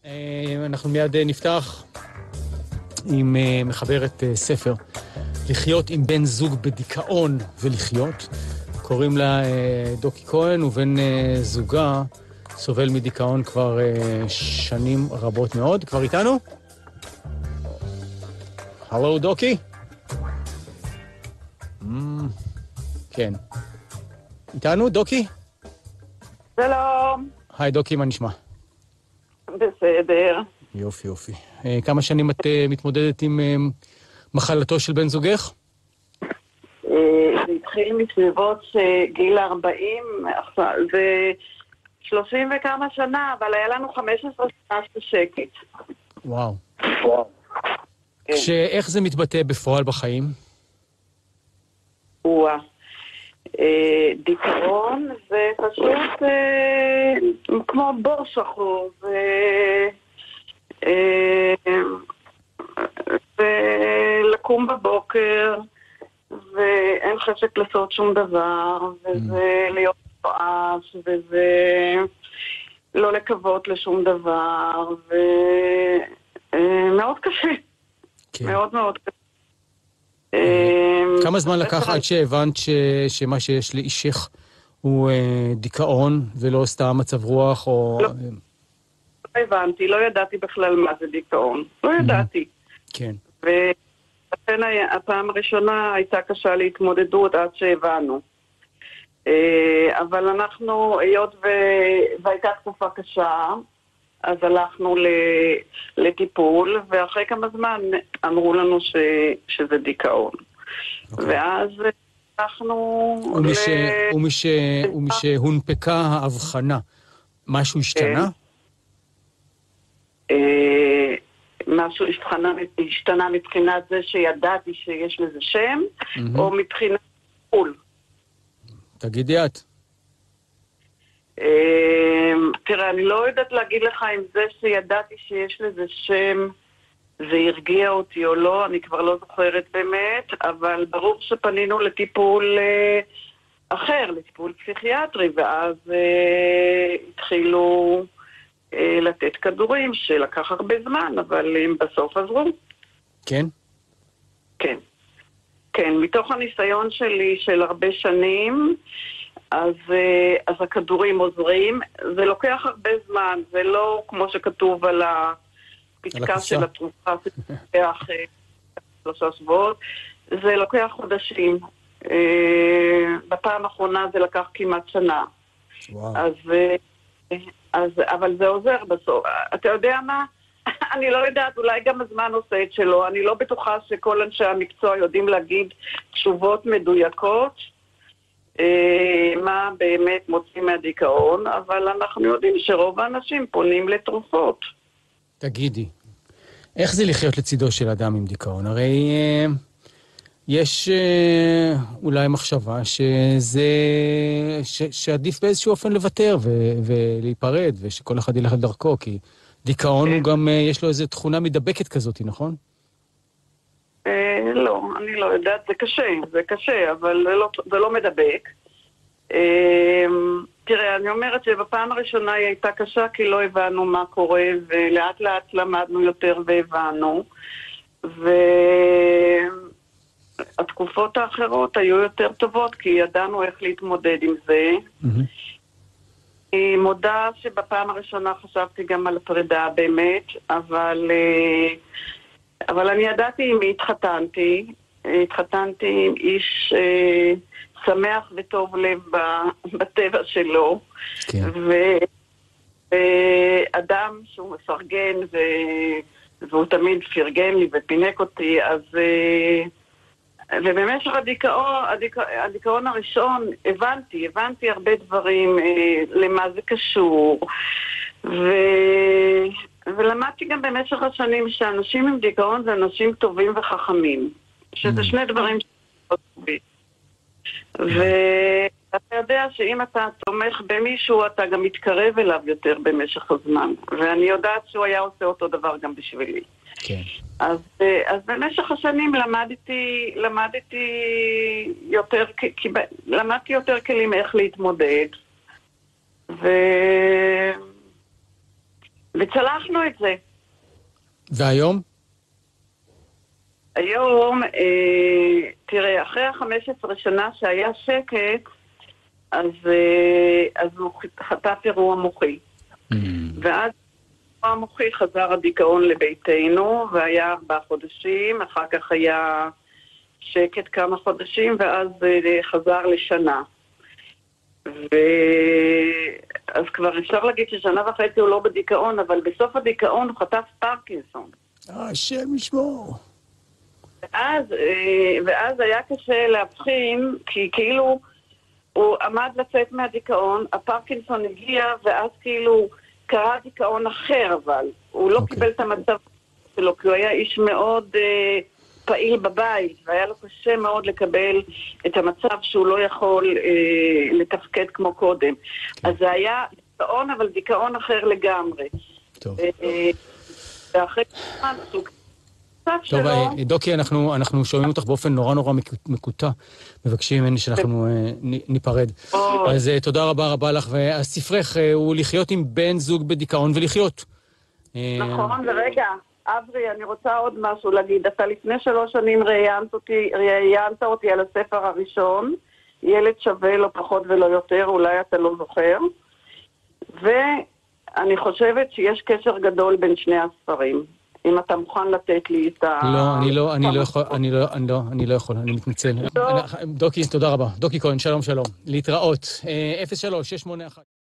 אנחנו מיד נפתח עם מחברת ספר לחיות עם בן זוג בדיכאון ולחיות. קוראים לה דוקי כהן, ובן זוגה סובל מדיכאון כבר שנים רבות מאוד. כבר איתנו? הלו דוקי? כן. איתנו דוקי? שלום. היי דוקי, מה נשמע? בסדר. יופי, יופי. כמה שנים את מתמודדת עם מחלתו של בן זוגך? זה התחיל מסביבות גיל 40, זה 30 וכמה שנה, אבל היה לנו 15 שנה שקט. וואו. איך זה מתבטא בפועל בחיים? דיכאון זה פשוט כמו בור שחור, ולקום בבוקר ואין חשק לעשות שום דבר, וזה להיות כועס, וזה לא לקוות לשום דבר, ומאוד קשה. כן. מאוד מאוד קשה. כמה זמן לקח עד שהבנת שמה שיש לאישך הוא דיכאון ולא סתם מצב רוח או... לא הבנתי, לא ידעתי בכלל מה זה דיכאון. לא ידעתי. כן. ולכן הפעם הראשונה הייתה קשה להתמודדות עד שהבנו. אבל אנחנו, היות והייתה תקופה קשה, אז הלכנו לטיפול, ואחרי כמה זמן אמרו לנו שזה דיכאון. ואז אנחנו... ומשהונפקה ההבחנה, משהו השתנה? משהו השתנה מבחינת זה שידעתי שיש לזה שם, או מבחינת טיפול. תגידי את. תראה, אני לא יודעת להגיד לך אם זה שידעתי שיש לזה שם זה הרגיע אותי או לא, אני כבר לא זוכרת באמת, אבל ברור שפנינו לטיפול אחר, לטיפול פסיכיאטרי, ואז התחילו לתת כדורים שלקח הרבה זמן, אבל הם בסוף עזרו. כן? כן. כן, מתוך הניסיון שלי של הרבה שנים, אז הכדורים עוזרים. זה לוקח הרבה זמן, זה לא כמו שכתוב על הפתקה של התרופה, זה לוקח 3 שבועות, זה לוקח חודשים. בפעם האחרונה זה לקח כמעט שנה. וואו. אבל זה עוזר בסוף. אתה יודע מה? אני לא יודעת, אולי גם הזמן עושה את שלו. אני לא בטוחה שכל אנשי המקצוע יודעים להגיד תשובות מדויקות, מה באמת מוצאים מהדיכאון, אבל אנחנו יודעים שרוב האנשים פונים לתרופות. תגידי, איך זה לחיות לצידו של אדם עם דיכאון? הרי יש אולי מחשבה שעדיף באיזשהו אופן לוותר ולהיפרד, ושכל אחד ילך לדרכו, כי דיכאון הוא גם, יש לו איזו תכונה מדבקת כזאת, נכון? לא, אני לא יודעת, זה קשה, אבל זה לא מדבק. תראה, אני אומרת שבפעם הראשונה היא הייתה קשה, כי לא הבנו מה קורה, ולאט לאט למדנו יותר והבנו, והתקופות האחרות היו יותר טובות, כי ידענו איך להתמודד עם זה. אני מודה שבפעם הראשונה חשבתי גם על הפרידה באמת, אבל אני ידעתי עם מי התחתנתי עם איש שמח וטוב לב בטבע שלו, כן. ואדם שהוא מפרגן, והוא תמיד פרגן לי ופינק אותי, אז ובמשך הדיכאון הראשון הבנתי הרבה דברים, למה זה קשור, ולמדתי גם במשך השנים שאנשים עם דיכאון זה אנשים טובים וחכמים, שזה שני דברים טובים. ואתה יודע שאם אתה תומך במישהו, אתה גם מתקרב אליו יותר במשך הזמן, ואני יודעת שהוא היה עושה אותו דבר גם בשבילי. כן. אז במשך השנים למדתי יותר כלים איך להתמודד, וצלחנו את זה. והיום? היום, תראה, אחרי 15 שנה שהיה שקט, אז הוא חטף אירוע מוחי. ואז אירוע מוחי חזר הדיכאון לביתנו, והיה 4 חודשים, אחר כך היה שקט כמה חודשים, ואז חזר לשנה. אז כבר אפשר להגיד ששנה וחצי הוא לא בדיכאון, אבל בסוף הדיכאון הוא חטף פרקינסון. השם ישמור. ואז היה קשה להבחין, כי כאילו הוא עמד לצאת מהדיכאון, הפרקינסון הגיע, ואז כאילו קרה דיכאון אחר, אבל הוא לא קיבל את המצב שלו, כי הוא היה איש מאוד פעיל בבית, והיה לו קשה מאוד לקבל את המצב שהוא לא יכול לתפקד כמו קודם. אז זה היה דיכאון, אבל דיכאון אחר לגמרי. טוב. ואחרי כמה סוג טוב, דוקי, אנחנו שומעים אותך באופן נורא נורא מקוטע. מבקשים ממני שאנחנו ניפרד. אז תודה רבה לך. והספרך הוא לחיות עם בן זוג בדיכאון ולחיות. נכון, ורגע, אברי, אני רוצה עוד משהו להגיד. אתה לפני 3 שנים ראיינת אותי על הספר הראשון, ילד שווה לא פחות ולא יותר, אולי אתה לא זוכר. ואני חושבת שיש קשר גדול בין שני הספרים. אם אתה מוכן לתת לי את ה... לא, אני לא יכול, אני מתנצל. דוקי, תודה רבה. דוקי כהן, שלום. להתראות. 03-681